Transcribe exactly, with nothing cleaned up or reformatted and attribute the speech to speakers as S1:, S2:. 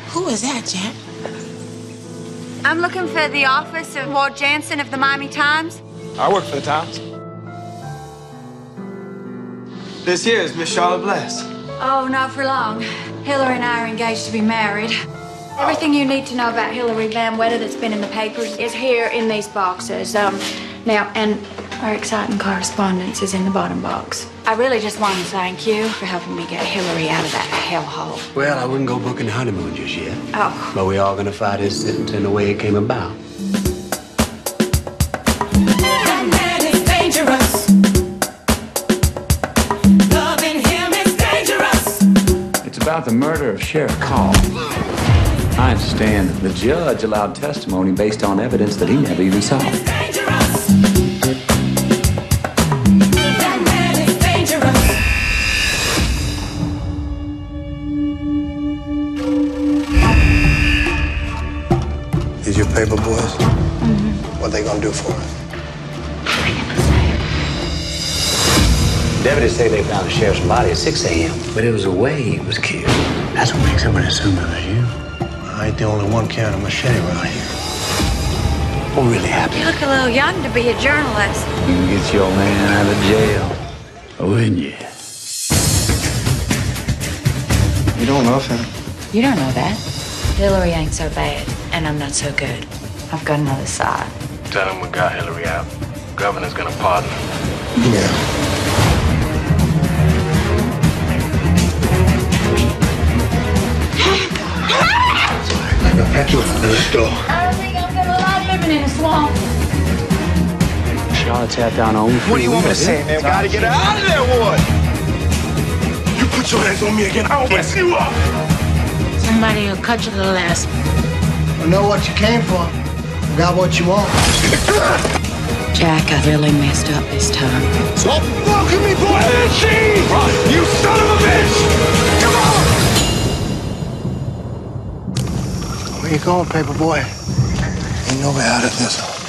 S1: Who is that, Jack?
S2: I'm looking for the office of Ward Jansen of the Miami Times.
S3: I work for the Times. This here is Miss Charlotte Bless.
S2: Oh, not for long. Hillary and I are engaged to be married. Everything you need to know about Hillary Van Wetter that's been in the papers is here in these boxes. Um, now, and our exciting correspondence is in the bottom box. I really just want to thank you for helping me get Hillary out of that hellhole.
S4: Well, I wouldn't go booking the honeymoon just yet.
S2: Oh.
S4: But we are gonna fight this sentence in the way it came about.
S5: That man is dangerous. Loving him is dangerous.
S6: It's about the murder of Sheriff Call. I understand that the judge allowed testimony based on evidence that he never even saw.
S5: It's dangerous. That man is dangerous.
S7: These your paper boys? Mm-hmm. What they gonna do for us?
S4: Deputies say they found the sheriff's body at six A M, but it was the way he was killed. That's what makes everybody assume it was you.
S7: I ain't the only one carrying a machete around here.
S4: I'm really happy.
S2: You look a little young to be a journalist.
S6: You can get your man out of jail, wouldn't you?
S3: You don't love him.
S2: You don't know that. Hillary ain't so bad, and I'm not so good. I've got another side.
S7: Tell him we got Hillary out. Governor's gonna pardon him. Yeah. Let's go.
S2: I don't think I'm gonna like living in a swamp.
S4: Charlotte tapped down on
S3: What do you want me to say, man? Gotta get her out of there, Ward.
S7: You put your hands on me again, I'll mess you up.
S1: Somebody will cut you to the last.
S8: I know what you came for. You got what you want.
S2: Jack, I really messed up this time.
S7: Stop fucking me, boy! Where is she? You son of a bitch! Come on!
S8: Where you going, paper boy?
S7: Ain't no way out of this.